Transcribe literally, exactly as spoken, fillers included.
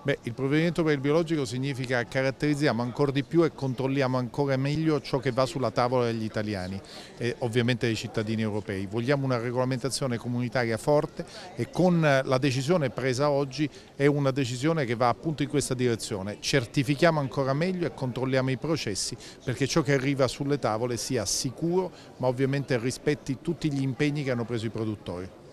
Beh, il provvedimento per il biologico significa caratterizziamo ancora di più e controlliamo ancora meglio ciò che va sulla tavola degli italiani e ovviamente dei cittadini europei. Vogliamo una regolamentazione comunitaria forte e con la decisione presa oggi è una decisione che va appunto in questa direzione. Certifichiamo ancora meglio e controlliamo i processi perché ciò che arriva sulle tavole sia sicuro ma ovviamente rispetti tutti gli impegni che hanno preso i produttori.